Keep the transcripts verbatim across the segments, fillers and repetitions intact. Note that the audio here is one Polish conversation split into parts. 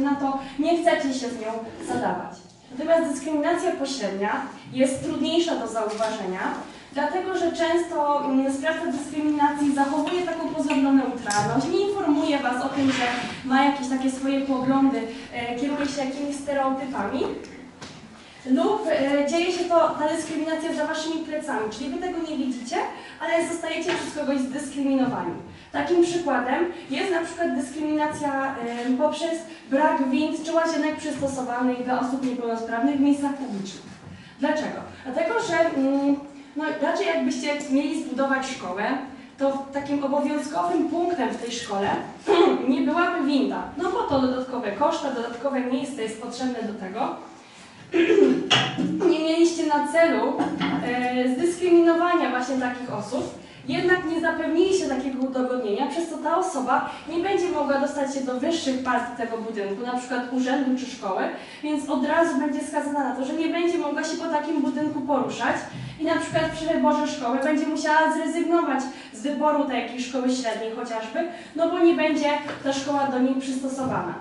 na to nie chcecie się z nią zadawać. Natomiast dyskryminacja pośrednia jest trudniejsza do zauważenia, dlatego że często sprawca dyskryminacji zachowuje taką pozorną neutralność, nie informuje Was o tym, że ma jakieś takie swoje poglądy, kieruje się jakimiś stereotypami, lub e, dzieje się to, ta dyskryminacja za Waszymi plecami, czyli Wy tego nie widzicie, ale zostajecie przez kogoś zdyskryminowani. Takim przykładem jest na przykład dyskryminacja e, poprzez brak wind czy łazienek przystosowanych dla osób niepełnosprawnych w miejscach publicznych. Dlaczego? Dlatego, że mm, no, raczej jakbyście mieli zbudować szkołę, to takim obowiązkowym punktem w tej szkole nie byłaby winda. No bo to dodatkowe koszty, dodatkowe miejsce jest potrzebne do tego. Nie mieliście na celu e, zdyskryminowania właśnie takich osób, jednak nie zapewniliście takiego udogodnienia, przez co ta osoba nie będzie mogła dostać się do wyższych partii tego budynku, na przykład urzędu czy szkoły, więc od razu będzie skazana na to, że nie będzie mogła się po takim budynku poruszać i na przykład przy wyborze szkoły będzie musiała zrezygnować z wyboru takiej szkoły średniej chociażby, no bo nie będzie ta szkoła do niej przystosowana.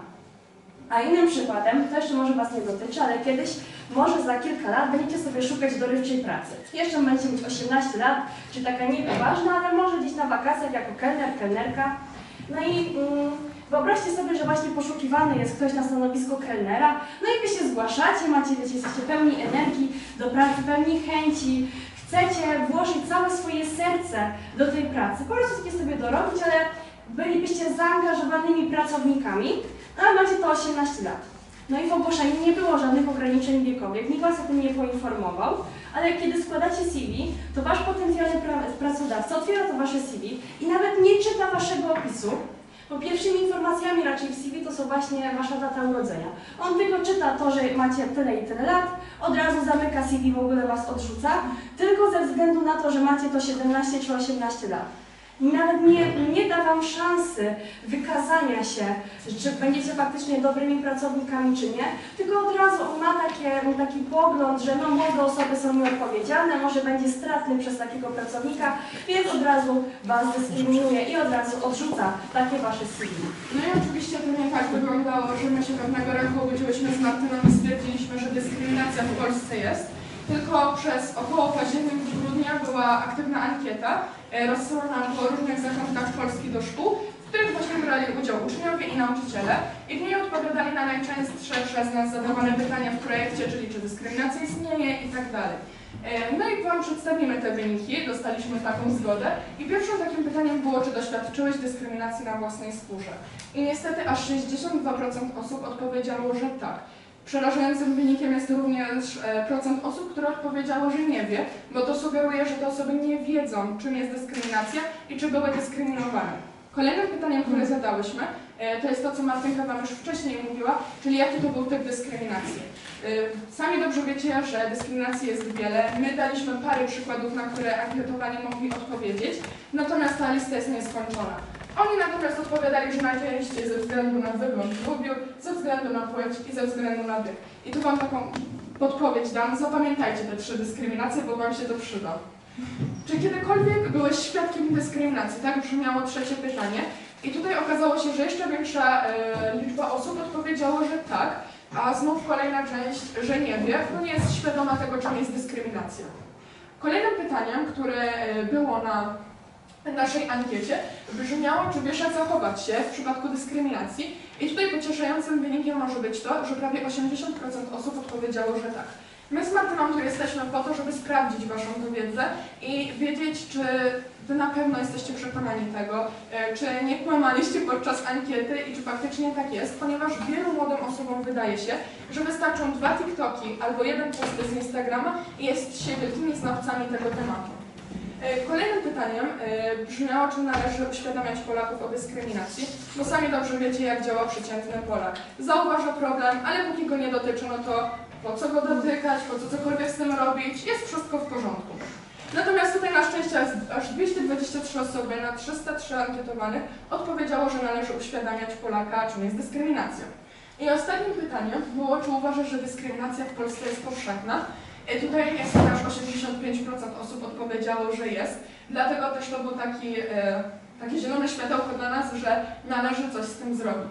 A innym przykładem, to jeszcze może Was nie dotyczy, ale kiedyś, może za kilka lat będziecie sobie szukać dorywczej pracy. Jeszcze będziecie mieć osiemnaście lat, czy taka niepoważna, ale może gdzieś na wakacjach jako kelner, kelnerka. No i mm, wyobraźcie sobie, że właśnie poszukiwany jest ktoś na stanowisko kelnera, no i Wy się zgłaszacie, macie, wiecie, jesteście pełni energii do pracy, pełni chęci, chcecie włożyć całe swoje serce do tej pracy. Po prostu chcecie sobie dorobić, ale bylibyście zaangażowanymi pracownikami, ale macie to osiemnaście lat. No i w ogłoszeniu nie było żadnych ograniczeń wiekowych, nikt Was o tym nie poinformował, ale kiedy składacie C V, to Wasz potencjalny pra pracodawca otwiera to Wasze C V i nawet nie czyta Waszego opisu, bo pierwszymi informacjami raczej w C V to są właśnie Wasza data urodzenia. On tylko czyta to, że macie tyle i tyle lat, od razu zamyka C V, w ogóle Was odrzuca, tylko ze względu na to, że macie to siedemnaście czy osiemnaście lat. I nawet nie, nie da Wam szansy wykazania się, czy będziecie faktycznie dobrymi pracownikami, czy nie, tylko od razu on ma takie, taki pogląd, że no, młode osoby są nieodpowiedzialne, może będzie stratny przez takiego pracownika, więc od razu Was dyskryminuje i od razu odrzuca takie Wasze C V. No i oczywiście to nie tak wyglądało, że my się pewnego ranku obudziłyśmy z Martyną i stwierdziliśmy, że dyskryminacja w Polsce jest. Tylko przez około października grudnia była aktywna ankieta rozsyłana po różnych zakątkach Polski do szkół, w których właśnie brali udział uczniowie i nauczyciele i w niej odpowiadali na najczęstsze przez nas zadawane pytania w projekcie, czyli czy dyskryminacja istnieje i tak dalej. No i Wam przedstawimy te wyniki, dostaliśmy taką zgodę i pierwszym takim pytaniem było, czy doświadczyłeś dyskryminacji na własnej skórze. I niestety aż sześćdziesiąt dwa procent osób odpowiedziało, że tak. Przerażającym wynikiem jest również procent osób, które odpowiedziało, że nie wie, bo to sugeruje, że te osoby nie wiedzą, czym jest dyskryminacja i czy były dyskryminowane. Kolejnym pytaniem, które zadałyśmy, to jest to, co Martynka Wam już wcześniej mówiła, czyli jaki to był typ dyskryminacji. Sami dobrze wiecie, że dyskryminacji jest wiele. My daliśmy parę przykładów, na które ankietowani mogli odpowiedzieć, natomiast ta lista jest nieskończona. Oni natomiast odpowiadali, że najczęściej ze względu na wygląd lubił, ze względu na płeć i ze względu na wiek. I tu Wam taką podpowiedź dam, zapamiętajcie te trzy dyskryminacje, bo Wam się to przyda. Czy kiedykolwiek byłeś świadkiem dyskryminacji? Tak brzmiało trzecie pytanie. I tutaj okazało się, że jeszcze większa e, liczba osób odpowiedziało, że tak, a znów kolejna część, że nie wie, bo nie jest świadoma tego, czym jest dyskryminacja. Kolejnym pytaniem, które było na naszej ankiecie, brzmiało, czy wiesz, jak zachować się w przypadku dyskryminacji. I tutaj pocieszającym wynikiem może być to, że prawie osiemdziesiąt procent osób odpowiedziało, że tak. My z Martyną tu jesteśmy po to, żeby sprawdzić Waszą wiedzę i wiedzieć, czy Wy na pewno jesteście przekonani tego, czy nie kłamaliście podczas ankiety i czy faktycznie tak jest, ponieważ wielu młodym osobom wydaje się, że wystarczą dwa TikToki albo jeden post z Instagrama i jest się wielkimi znawcami tego tematu. Kolejnym pytaniem brzmiało, czy należy uświadamiać Polaków o dyskryminacji, bo sami dobrze wiecie, jak działa przeciętny Polak. Zauważa problem, ale póki go nie dotyczy, no to po co go dotykać, po co cokolwiek z tym robić, jest wszystko w porządku. Natomiast tutaj na szczęście aż dwieście dwadzieścia trzy osoby na trzysta trzy ankietowanych odpowiedziało, że należy uświadamiać Polaka, czym jest dyskryminacja. I ostatnim pytaniem było, czy uważasz, że dyskryminacja w Polsce jest powszechna? I tutaj niestety aż osiemdziesiąt pięć procent osób odpowiedziało, że jest. Dlatego też to był taki, e, takie zielone światełko dla nas, że należy coś z tym zrobić.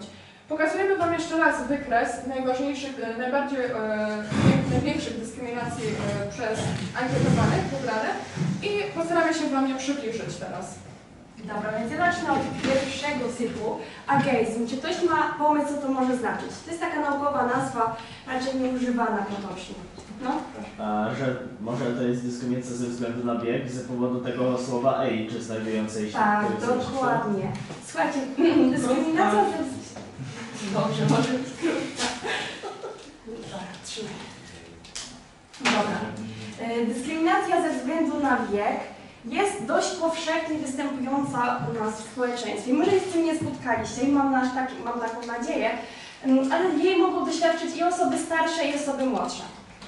Pokazujemy Wam jeszcze raz wykres najważniejszych, e, najbardziej, e, największych dyskryminacji e, przez ankietowanych pobranych i postaramy się Wam je przybliżyć teraz. Dobra, więc ja zacznę od pierwszego typu, ageizm. Czy ktoś ma pomysł, co to może znaczyć? To jest taka naukowa nazwa, raczej nieużywana potocznie. No, proszę. A, że może to jest dyskryminacja ze względu na wiek, z powodu tego słowa ej, czy znajdującej się Tak, w tym dokładnie. Słuchajcie, dyskryminacja ze... Dobrze, może Dobra, trzymaj. Dobra. E, Dyskryminacja ze względu na wiek jest dość powszechnie występująca u nas w społeczeństwie. Może się z tym nie spotkaliście i mam, nasz taki, mam taką nadzieję, mm, ale jej mogą doświadczyć i osoby starsze, i osoby młodsze.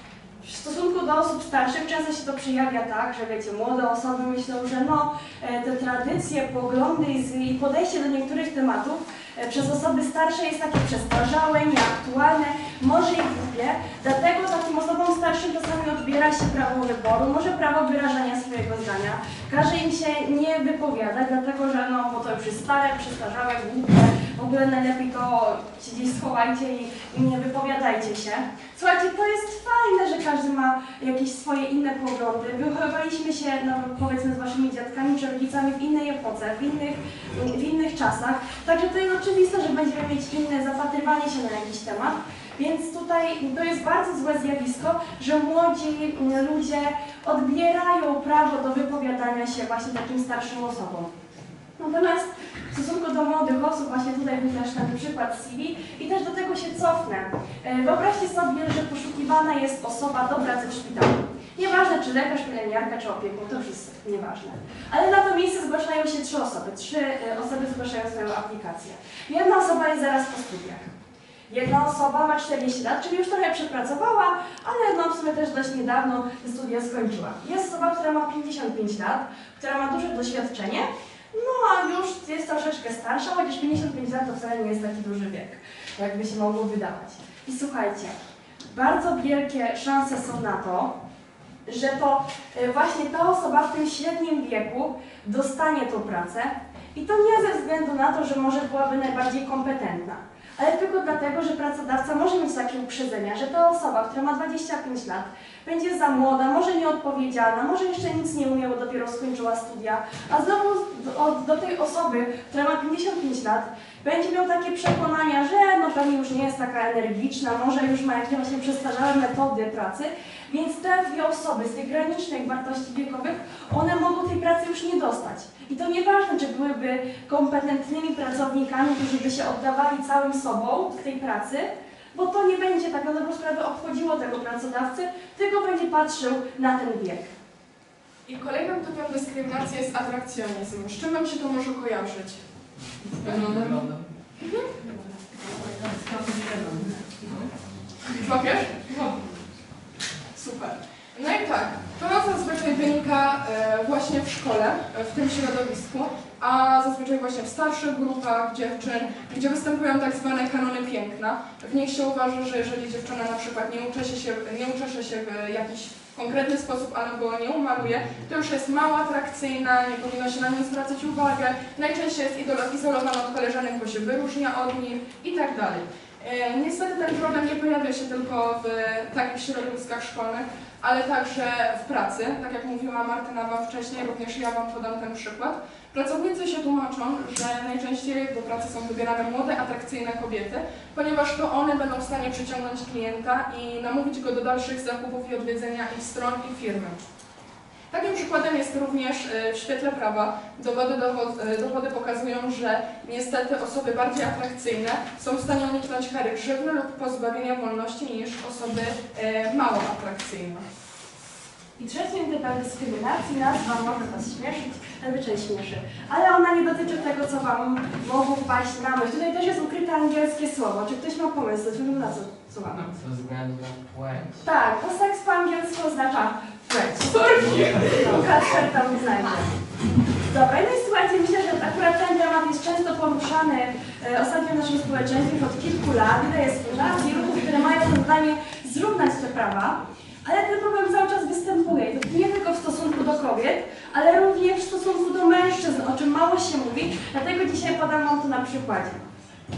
W stosunku do osób starszych często się to przejawia tak, że wiecie, młode osoby myślą, że no, e, te tradycje, poglądy i z- i podejście do niektórych tematów e, przez osoby starsze jest takie przestarzałe, nieaktualne, może i głupie. Dlatego takim osobom starszym czasami odbiera się prawo wyboru, może prawo wyrażania swojego zdania. Każe im się nie wypowiadać, dlatego że no, bo to już jest stare, przestarzałe, głupie, w ogóle najlepiej to się gdzieś schowajcie i, i nie wypowiadajcie się. Słuchajcie, to jest fajne, że każdy ma jakieś swoje inne poglądy. Wychowywaliśmy się, no, powiedzmy, z waszymi dziadkami czy rodzicami w innej epoce, w innych, w innych czasach. Także to jest oczywiste, że będziemy mieć inne zapatrywanie się na jakiś temat. Więc tutaj to jest bardzo złe zjawisko, że młodzi ludzie odbierają prawo do wypowiadania się właśnie takim starszym osobom. Natomiast w stosunku do młodych osób, właśnie tutaj też ten przykład C V i też do tego się cofnę. E, Wyobraźcie sobie, że poszukiwana jest osoba do pracy w szpitalu. Nieważne czy lekarz, pielęgniarka czy opiekun, to już jest nieważne. Ale na to miejsce zgłaszają się trzy osoby. Trzy e, osoby zgłaszają swoją aplikację. Jedna osoba jest zaraz po studiach. Jedna osoba ma czterdzieści lat, czyli już trochę przepracowała, ale no w sumie też dość niedawno te studia skończyła. Jest osoba, która ma pięćdziesiąt pięć lat, która ma duże doświadczenie, no a już jest troszeczkę starsza, chociaż pięćdziesiąt pięć lat to wcale nie jest taki duży wiek, jakby się mogło wydawać. I słuchajcie, bardzo wielkie szanse są na to, że to y, właśnie ta osoba w tym średnim wieku dostanie tą pracę i to nie ze względu na to, że może byłaby najbardziej kompetentna, ale tylko dlatego, że pracodawca może mieć takie uprzedzenia, że ta osoba, która ma dwadzieścia pięć lat, będzie za młoda, może nieodpowiedzialna, może jeszcze nic nie umie, bo dopiero skończyła studia, a znowu do, do tej osoby, która ma pięćdziesiąt pięć lat, będzie miał takie przekonania, że no pewnie już nie jest taka energiczna, może już ma jakieś właśnie przestarzałe metody pracy, więc te dwie osoby z tych granicznych wartości wiekowych, one mogą tej pracy już nie dostać. I to nieważne, czy byłyby kompetentnymi pracownikami, którzy by się oddawali całym sobą w tej pracy, bo to nie będzie tak na dobrą sprawę obchodziło tego pracodawcy, tylko będzie patrzył na ten wiek. I kolejnym typem dyskryminacji jest atrakcjonizm. Z czym Wam się to może kojarzyć? Złapiesz? Super. No i tak, to zazwyczaj wynika e, właśnie w szkole, e, w tym środowisku, a zazwyczaj właśnie w starszych grupach dziewczyn, gdzie występują tak zwane kanony piękna. W nich się uważa, że jeżeli dziewczyna na przykład nie uczesze się, nie uczesze się w jakiś konkretny sposób albo nie umaluje, to już jest mało atrakcyjna, nie powinno się na nią zwracać uwagę, najczęściej jest izolowana od koleżanek, bo się wyróżnia od nich i tak dalej. E, niestety ten problem nie pojawia się tylko w takich środowiskach szkolnych, ale także w pracy. Tak jak mówiła Martyna Wam wcześniej, również ja Wam podam ten przykład. Pracownicy się tłumaczą, że najczęściej do pracy są wybierane młode, atrakcyjne kobiety, ponieważ to one będą w stanie przyciągnąć klienta i namówić go do dalszych zakupów i odwiedzenia ich stron i firmy. Takim przykładem jest również w świetle prawa. Dowody, dowody pokazują, że niestety osoby bardziej atrakcyjne są w stanie uniknąć kary grzywny lub pozbawienia wolności niż osoby mało atrakcyjne. I trzecim typem dyskryminacji, nazwa może Was śmieszyć, zazwyczaj śmieszy, ale ona nie dotyczy tego, co Wam mogło wpaść na myśl. Tutaj też jest ukryte angielskie słowo. Czy ktoś ma pomysł, na co słuchamy? Ze względu na płeć. Tak, bo seks po angielsku oznacza płeć. Kacper tam znajdzie. Dobra, no i słuchajcie, myślę, że akurat ten temat jest często poruszany e, ostatnio w naszym społeczeństwie już od kilku lat. Wiele jest fundacji, ruchów, które mają to zadanie zrównać te prawa. Ale ten problem cały czas występuje. I to nie tylko w stosunku do kobiet, ale również w stosunku do mężczyzn, o czym mało się mówi. Dlatego dzisiaj podam Wam to na przykładzie.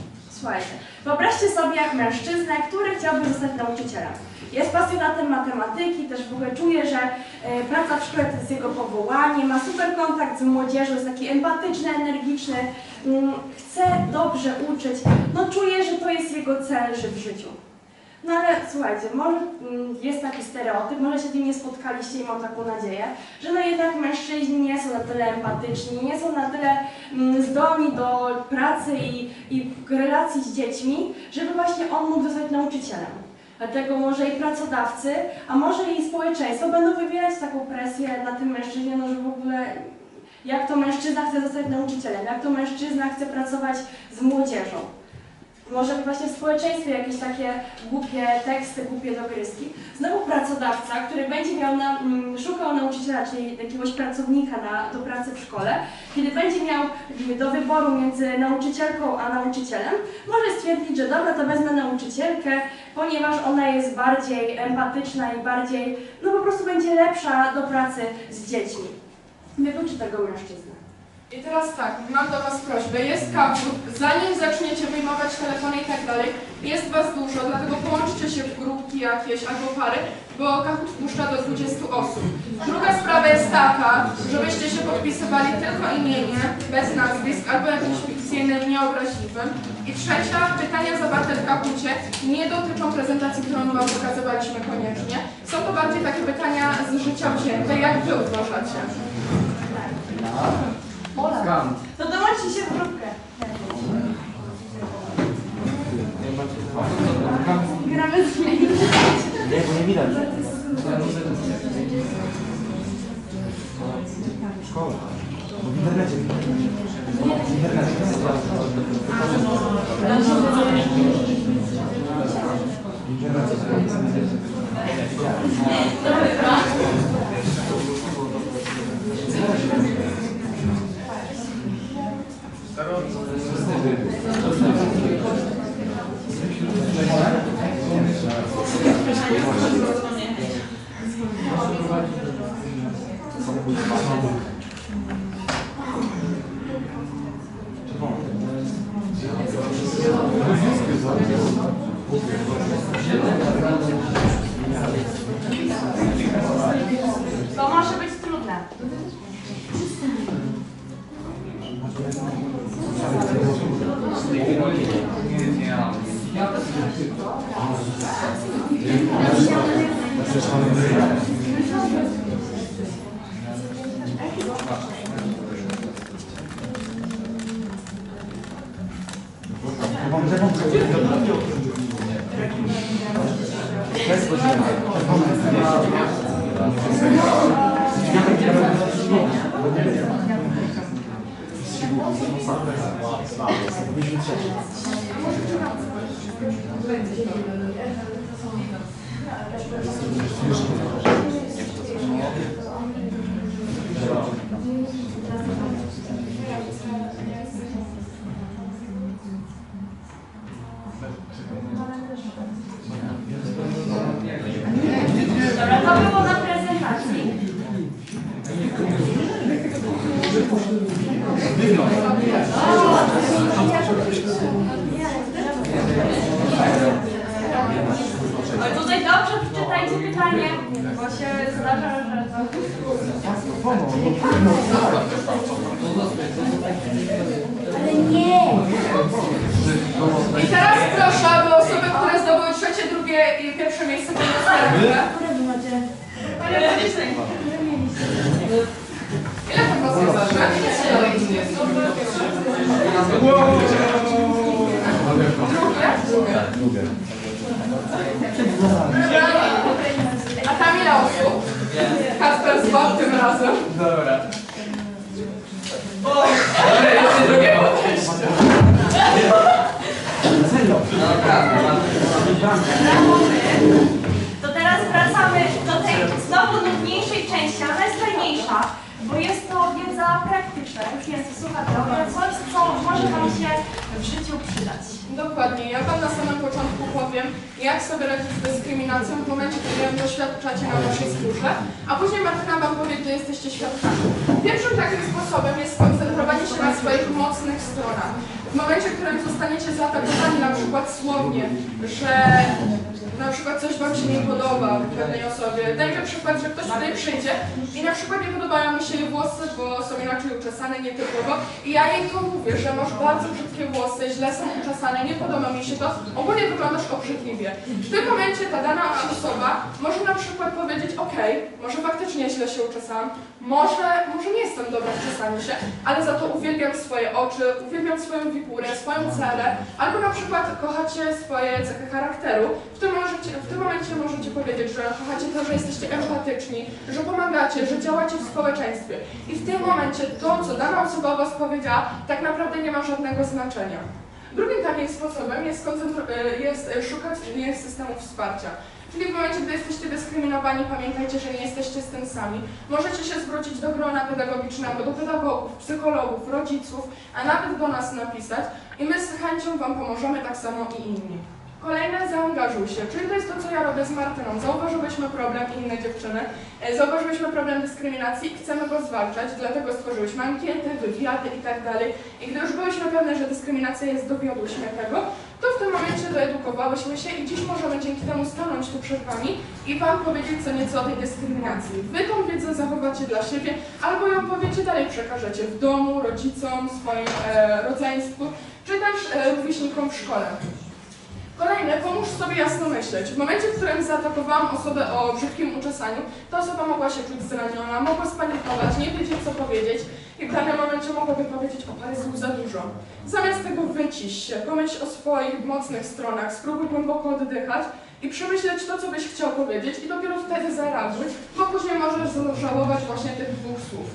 Słuchajcie, wyobraźcie sobie jak mężczyznę, który chciałby zostać nauczycielem. Jest pasjonatem matematyki, też w ogóle czuje, że e, praca w szkole to jest jego powołanie, ma super kontakt z młodzieżą, jest taki empatyczny, energiczny, mm, chce dobrze uczyć, no czuje, że to jest jego cel w życiu. No ale słuchajcie, może mm, jest taki stereotyp, może się z nim nie spotkaliście i mam taką nadzieję, że no jednak mężczyźni nie są na tyle empatyczni, nie są na tyle mm, zdolni do pracy i, i relacji z dziećmi, żeby właśnie on mógł zostać nauczycielem. Dlatego może i pracodawcy, a może i społeczeństwo będą wywierać taką presję na tym mężczyźnie, no że w ogóle jak to mężczyzna chce zostać nauczycielem, jak to mężczyzna chce pracować z młodzieżą. Może właśnie w społeczeństwie jakieś takie głupie teksty, głupie dogryzki. Znowu pracodawca, który będzie miał na, mm, szukał nauczyciela, czyli jakiegoś pracownika na, do pracy w szkole, kiedy będzie miał do wyboru między nauczycielką a nauczycielem, może stwierdzić, że dobra, to wezmę nauczycielkę, ponieważ ona jest bardziej empatyczna i bardziej, no po prostu będzie lepsza do pracy z dziećmi. Wykluczy tego mężczyznę. I teraz tak, mam do Was prośbę, jest Kahoot, zanim zaczniecie wyjmować telefony i tak dalej, jest Was dużo, dlatego połączcie się w grupki jakieś albo pary, bo Kahoot wpuszcza do dwudziestu osób. Druga sprawa jest taka, żebyście się podpisywali tylko imienie, bez nazwisk, albo jakimś fikcyjnym, nieobraźliwym. I trzecia, pytania zawarte w Kahoocie nie dotyczą prezentacji, którą Wam pokazywaliśmy koniecznie. Są to bardziej takie pytania z życia wzięte, jak Wy uważacie. Ola, to dołączcie się w grupkę. Gramy z nimi. Nie, bo nie widać. Szkoła. Bo w internecie. W internecie. To może być trudne. Dobra, to było na prezentacji. Oj, tutaj dobrze przeczytajcie pytanie, bo się zdarza, że to... Ale nie! I teraz proszę, aby osoby, które zdobyły trzecie, drugie i pierwsze miejsce podniosły rękę. Ile to procent zawsze? Drugie? A tam ile osób? Kasper z Bob tym razem. Dobra. Jeszcze drugiego. To teraz wracamy do tej znowu nudniejszej części, ale najfajniejsza, bo jest to wiedza praktyczna, już jest sucha droga, coś, co może Wam się w życiu przydać. Dokładnie. Ja Wam na samym początku powiem, jak sobie radzić z dyskryminacją w momencie, kiedy ją doświadczacie na Waszej skórze, a później Martyna Wam powie, gdy jesteście świadkami. Pierwszym takim sposobem jest skoncentrowanie się na swoich mocnych stronach. W momencie, w którym zostaniecie zaatakowani na przykład słownie, że na przykład coś wam się nie podoba w pewnej osobie. Dajmy przykład, że ktoś tutaj przyjdzie i na przykład nie podobają mi się jej włosy, bo są inaczej uczesane, nietypowo. I ja jej to mówię, że masz bardzo brzydkie włosy, źle są uczesane, nie podoba mi się to, ogólnie wyglądasz obrzydliwie. W tym momencie ta dana osoba może na przykład powiedzieć, ok, może faktycznie źle się uczesałam, może, może nie jestem dobra w czesaniu się, ale za to uwielbiam swoje oczy, uwielbiam swoją figurę, swoją cerę, albo na przykład kochacie swoje cechy charakteru. W tym, możecie, w tym momencie możecie powiedzieć, że kochacie to, że jesteście empatyczni, że pomagacie, że działacie w społeczeństwie. I w tym momencie to, co dana osoba o was powiedziała, tak naprawdę nie ma żadnego znaczenia. Drugim takim sposobem jest, jest szukać innych systemów wsparcia. Czyli w momencie, gdy jesteście dyskryminowani, pamiętajcie, że nie jesteście z tym sami. Możecie się zwrócić do grona pedagogicznego, do pedagogów, psychologów, rodziców, a nawet do nas napisać i my z chęcią wam pomożemy, tak samo i inni. Kolejne, zaangażuj się, czyli to jest to, co ja robię z Martyną. Zauważyłyśmy problem i inne dziewczyny, zauważyłyśmy problem dyskryminacji i chcemy go zwalczać, dlatego stworzyłyśmy ankiety, wywiady i tak dalej. I gdy już byłyśmy pewne, że dyskryminacja jest, dowiodłyśmy tego, to w tym momencie doedukowałyśmy się i dziś możemy dzięki temu stanąć tu przed wami i wam powiedzieć co nieco o tej dyskryminacji. Wy tą wiedzę zachowacie dla siebie, albo ją powiecie dalej, przekażecie w domu, rodzicom, swoim e, rodzeństwu, czy też e, rówieśnikom w szkole. Kolejne, pomóż sobie jasno myśleć. W momencie, w którym zaatakowałam osobę o brzydkim uczesaniu, ta osoba mogła się czuć zraniona, mogła spanikować, nie wiedzieć co powiedzieć i w danym momencie mogłaby powiedzieć, o Jezu, za dużo. Zamiast tego wycisz się, pomyśl o swoich mocnych stronach, spróbuj głęboko oddychać i przemyśleć to, co byś chciał powiedzieć i dopiero wtedy zareaguj, bo później możesz żałować właśnie tych dwóch słów.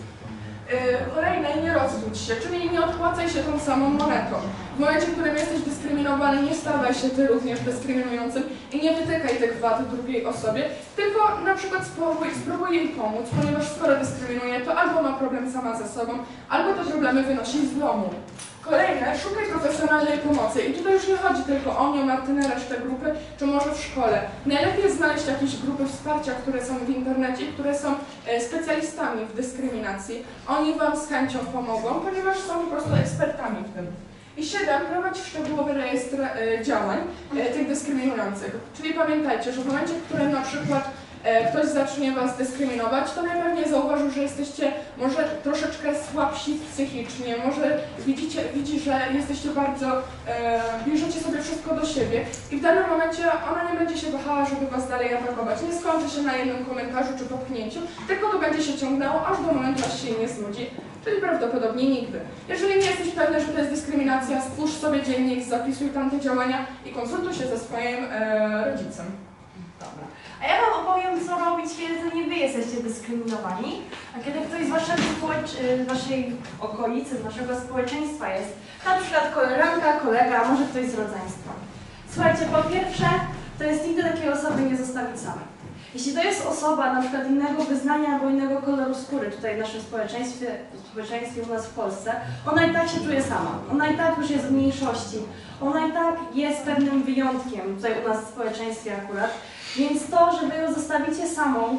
Kolejne, nie rozwódź się, czyli nie odpłacaj się tą samą monetą. W momencie, w którym jesteś dyskryminowany, nie stawaj się ty również dyskryminującym i nie wytykaj tych wad drugiej osobie, tylko na przykład spróbuj, spróbuj jej pomóc, ponieważ skoro dyskryminuje, to albo ma problem sama ze sobą, albo te problemy wynosi z domu. Kolejne, szukaj profesjonalnej pomocy i tutaj już nie chodzi tylko o nią, Martynę, resztę grupy, czy może w szkole. Najlepiej jest znaleźć jakieś grupy wsparcia, które są w internecie, które są specjalistami w dyskryminacji. Oni wam z chęcią pomogą, ponieważ są po prostu ekspertami w tym. I siedem, prowadź szczegółowy rejestr e, działań e, tych dyskryminujących. Czyli pamiętajcie, że w momencie, w którym na przykład e, ktoś zacznie was dyskryminować, to najpewniej zauważył, że jesteście może troszeczkę słabsi psychicznie, może widzicie, widzi, że jesteście bardzo, e, bierzecie sobie wszystko do siebie i w danym momencie ona nie będzie się wahała, żeby was dalej atakować. Nie skończy się na jednym komentarzu czy popchnięciu, tylko to będzie się ciągnęło, aż do momentu, aż się jej nie znudzi. Czyli prawdopodobnie nigdy. Jeżeli nie jesteś pewny, że to jest dyskryminacja, stwórz sobie dziennik, zapisuj tam te działania i konsultuj się ze swoim e, rodzicem. Dobra. A ja wam opowiem, co robić, kiedy to nie wy jesteście dyskryminowani, a kiedy ktoś z waszego z waszej okolicy, z waszego społeczeństwa jest, na przykład koleżanka, kolega, może ktoś z rodzeństwa. Słuchajcie, po pierwsze, to jest nigdy takiej osoby nie zostawić samej. Jeśli to jest osoba na przykład innego wyznania albo innego koloru skóry tutaj w naszym społeczeństwie, w społeczeństwie u nas w Polsce, ona i tak się czuje sama. Ona i tak już jest w mniejszości. Ona i tak jest pewnym wyjątkiem tutaj u nas w społeczeństwie akurat. Więc to, że wy ją zostawicie samą,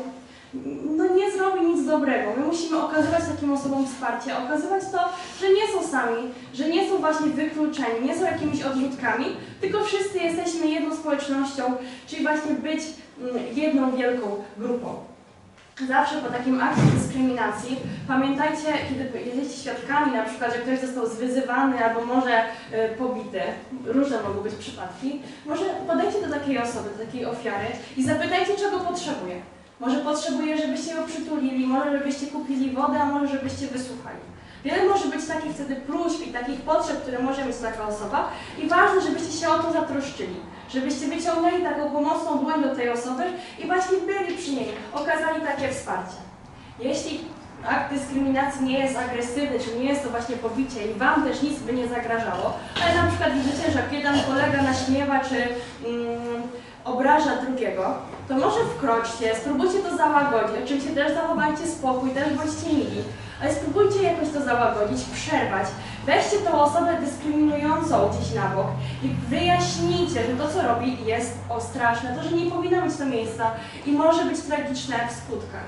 no nie zrobi nic dobrego. My musimy okazywać takim osobom wsparcie, okazywać to, że nie są sami, że nie są właśnie wykluczeni, nie są jakimiś odrzutkami, tylko wszyscy jesteśmy jedną społecznością, czyli właśnie być jedną wielką grupą. Zawsze po takim akcie dyskryminacji pamiętajcie, kiedy jesteście świadkami, na przykład, że ktoś został zwyzywany albo może y, pobity, różne mogą być przypadki, może podejdźcie do takiej osoby, do takiej ofiary i zapytajcie, czego potrzebuje. Może potrzebuje, żebyście ją przytulili, może żebyście kupili wodę, a może żebyście wysłuchali. Wiele może być takich wtedy próśb i takich potrzeb, które może mieć taka osoba i ważne, żebyście się o to zatroszczyli. Żebyście wyciągnęli taką pomocną dłoń do tej osoby i właśnie byli przy niej, okazali takie wsparcie. Jeśli akt dyskryminacji nie jest agresywny, czy nie jest to właśnie pobicie i wam też nic by nie zagrażało, ale na przykład widzicie, że jeden kolega naśmiewa, czy mm, obraża drugiego, to może wkroczcie, spróbujcie to załagodzić. Oczywiście też zachowajcie spokój, też bądźcie mili, ale spróbujcie jakoś to załagodzić, przerwać. Weźcie tą osobę dyskryminującą gdzieś na bok i wyjaśnijcie, że to, co robi, jest o straszne, to, że nie powinno mieć to miejsca i może być tragiczne w skutkach.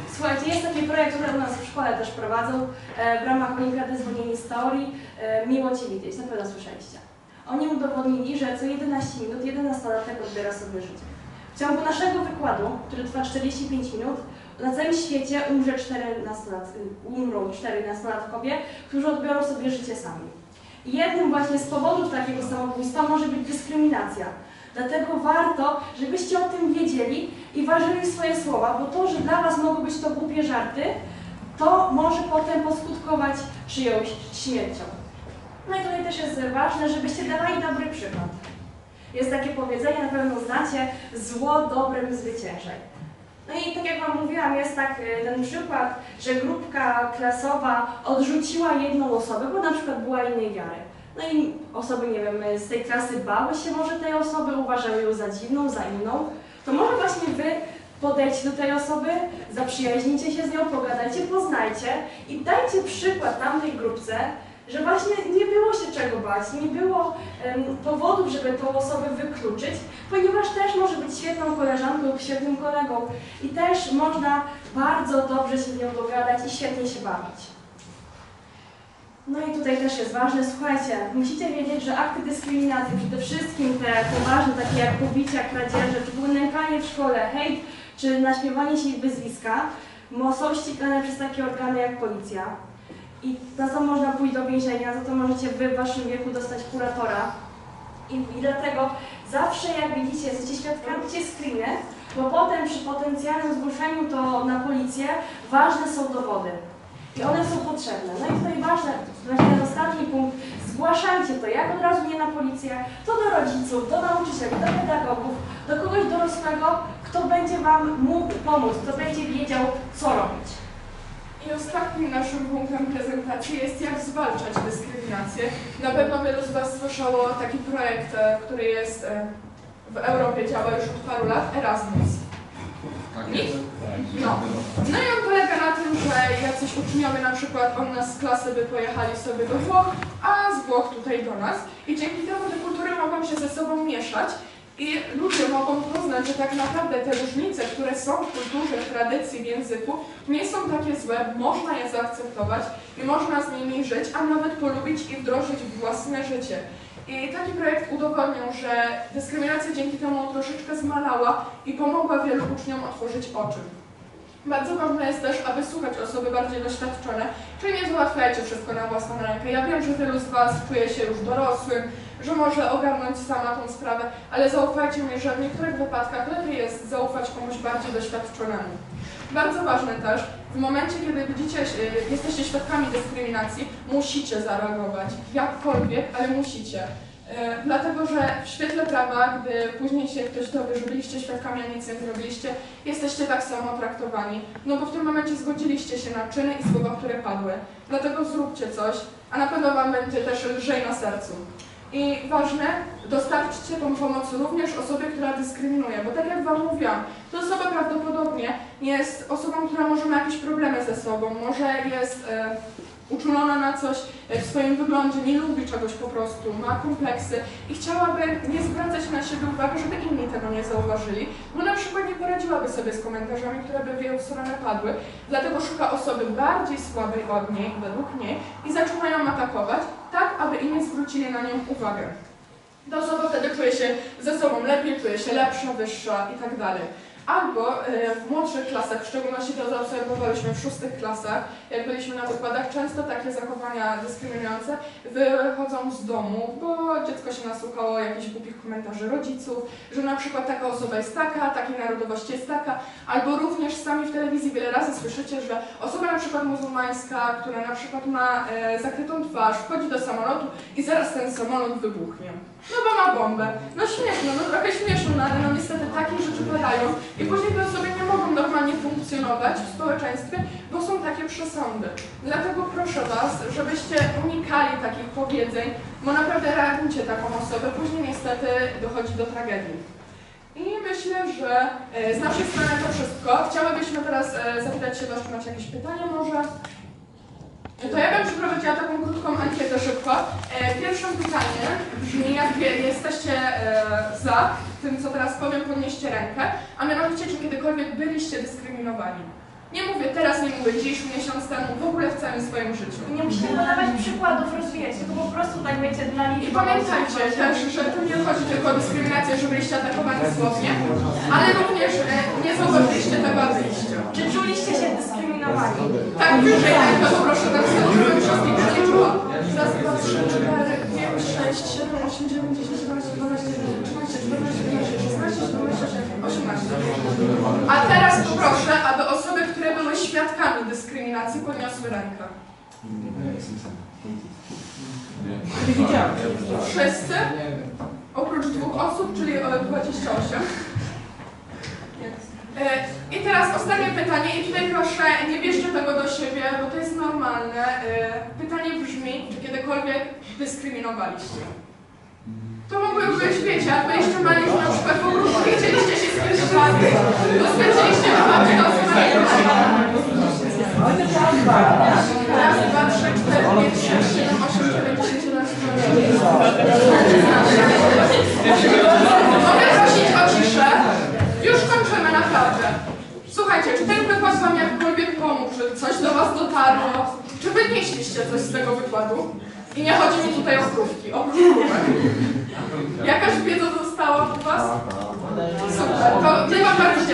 Słuchajcie, jest taki projekt, który u nas w szkole też prowadzą e, w ramach Olimpiady Zwolnieni z Teorii. E, Miło Cię widzieć, na pewno słyszeliście. Oni udowodnili, że co jedenaście minut jedenastolatek odbiera sobie życie. W ciągu naszego wykładu, który trwa czterdzieści pięć minut, na całym świecie umrze czternastolat, umrą czternastolatkowie, którzy odbiorą sobie życie sami. I jednym właśnie z powodów takiego samobójstwa może być dyskryminacja. Dlatego warto, żebyście o tym wiedzieli i ważyli swoje słowa, bo to, że dla Was mogą być to głupie żarty, to może potem poskutkować czyjąś śmiercią. No i tutaj też jest ważne, żebyście dawali dobry przykład. Jest takie powiedzenie, na pewno znacie, zło dobrem zwyciężaj. No i tak jak Wam mówiłam, jest tak ten przykład, że grupka klasowa odrzuciła jedną osobę, bo na przykład była innej wiary. No i osoby, nie wiem, z tej klasy bały się może tej osoby, uważały ją za dziwną, za inną. To może właśnie Wy podejdźcie do tej osoby, zaprzyjaźnijcie się z nią, pogadajcie, poznajcie i dajcie przykład tamtej grupce, że właśnie nie było się czego bać, nie było um, powodów, żeby tą osobę wykluczyć, ponieważ też może być świetną koleżanką lub świetnym kolegą i też można bardzo dobrze się z nią dogadać i świetnie się bawić. No i tutaj też jest ważne, słuchajcie, musicie wiedzieć, że akty dyskryminacji, przede wszystkim te poważne, takie jak pobicia, kradzieże, czy w ogóle nękanie w szkole, hejt, czy naśmiewanie się ich wyzwiska, są ścigane przez takie organy jak policja. I za to można pójść do więzienia, za to możecie Wy w Waszym wieku dostać kuratora. I, i dlatego zawsze jak widzicie, jesteście świadkami, robicie screeny, bo potem przy potencjalnym zgłoszeniu to na policję ważne są dowody. I one są potrzebne. No i tutaj ważne, właśnie ten ostatni punkt, zgłaszajcie to, jak od razu nie na policję, to do rodziców, do nauczycieli, do pedagogów, do kogoś dorosłego, kto będzie Wam mógł pomóc, kto będzie wiedział, co robić. I ostatnim naszym punktem prezentacji jest, jak zwalczać dyskryminację. Na pewno wielu z Was słyszało taki projekt, który jest w Europie, działa już od paru lat, Erasmus. No. no i on polega na tym, że jacyś uczniowie na przykład od nas z klasy by pojechali sobie do Włoch, a z Włoch tutaj do nas. I dzięki temu te kultury mogą się ze sobą mieszać. I ludzie mogą poznać, że tak naprawdę te różnice, które są w kulturze, w tradycji, w języku, nie są takie złe, można je zaakceptować i można z nimi żyć, a nawet polubić i wdrożyć w własne życie. I taki projekt udowodnił, że dyskryminacja dzięki temu troszeczkę zmalała i pomogła wielu uczniom otworzyć oczy. Bardzo ważne jest też, aby słuchać osoby bardziej doświadczone, czyli nie załatwiajcie wszystko na własną rękę. Ja wiem, że wielu z Was czuje się już dorosłym, że może ogarnąć sama tą sprawę, ale zaufajcie mi, że w niektórych wypadkach lepiej jest zaufać komuś bardziej doświadczonemu. Bardzo ważne też, w momencie, kiedy widzicie, jesteście świadkami dyskryminacji, musicie zareagować. Jakkolwiek, ale musicie. E, dlatego, że w świetle prawa, gdy później się ktoś dowie, że byliście świadkami, a nic nie zrobiliście, jesteście tak samo traktowani. No bo w tym momencie zgodziliście się na czyny i słowa, które padły. Dlatego zróbcie coś, a na pewno Wam będzie też lżej na sercu. I ważne, dostarczcie tą pomoc również osobie, która dyskryminuje, bo tak jak Wam mówiłam, to osoba prawdopodobnie jest osobą, która może ma jakieś problemy ze sobą, może jest e, uczulona na coś w swoim wyglądzie, nie lubi czegoś po prostu, ma kompleksy i chciałaby nie zwracać na siebie uwagi, żeby inni tego nie zauważyli, bo na przykład nie poradziłaby sobie z komentarzami, które by w jej stronę padły, dlatego szuka osoby bardziej słabej od niej, według niej i zaczyna ją atakować, tak aby inni zwrócili na nią uwagę. Ta osoba wtedy czuje się ze sobą lepiej, czuje się lepsza, wyższa i tak dalej. Albo w młodszych klasach, w szczególności to zaobserwowaliśmy w szóstych klasach, jak byliśmy na wykładach, często takie zachowania dyskryminujące wychodzą z domu, bo dziecko się nasłuchało jakichś głupich komentarzy rodziców, że na przykład taka osoba jest taka, takiej narodowości jest taka, albo również sami w telewizji wiele razy słyszycie, że osoba na przykład muzułmańska, która na przykład ma e, zakrytą twarz, wchodzi do samolotu i zaraz ten samolot wybuchnie. No bo ma bombę. No śmieszno, no trochę śmieszno, no ale no niestety takie rzeczy padają i później te osoby nie mogą normalnie funkcjonować w społeczeństwie, bo są takie przesądy. Dlatego proszę Was, żebyście unikali takich powiedzeń, bo naprawdę reagujcie taką osobę, później niestety dochodzi do tragedii. I myślę, że z naszej strony to wszystko. Chciałybyśmy teraz zapytać się Was, czy macie jakieś pytania może? To ja bym przeprowadziła taką krótką ankietę szybko. Pierwsze pytanie brzmi, jak jesteście za tym, co teraz powiem, podnieście rękę, a mianowicie, czy kiedykolwiek byliście dyskryminowani? Nie mówię teraz, nie mówię dziś, miesiąc temu, w ogóle w całym swoim życiu. Nie musicie podawać przykładów, rozwijać, tylko po prostu tak wiecie, dla nich... I pamiętajcie też, że tu nie chodzi tylko o dyskryminację, że byliście atakowani słownie, ale również e, nie zauważyliście tego wyjścia. Czy czuliście się dyskryminowani? Tak, wyżej, tak, to proszę nam żebym wszystkich przeliczyła. Raz, dwa, trzy, cztery, pięć, sześć, siedem, osiem, dziewięć, dziesięć, jedenaście, dwanaście, trzynaście, czternaście, piętnaście, szesnaście, siedemnaście, osiemnaście. A teraz poproszę, aby osoby, które były świadkami dyskryminacji, podniosły rękę. Wszyscy? Oprócz dwóch osób, czyli dwadzieścia osiem. I teraz ostatnie pytanie i tutaj proszę, nie bierzcie tego do siebie, bo to jest normalne. Pytanie brzmi, czy kiedykolwiek dyskryminowaliście? To mogłyby być, wiecie, jak byliście mali, że na przykład po prostu nie chcieliście się z kimś bawić, to stwierdziliście, że macie to raz, dwa, trzy, cztery, pięć, sześć, siedem, osiem, dziewięć, dziesięć, jedenaście, dwanaście. Mogę prosić o ciszę? Już kończymy, naprawdę. Słuchajcie, czy ten wykład wam jakkolwiek pomógł, czy coś do was dotarło? Czy wynieśliście coś z tego wykładu? I nie chodzi mi tutaj o krówki, o krówek. Jakaś wiedza została u was? Super, to my wam bardzo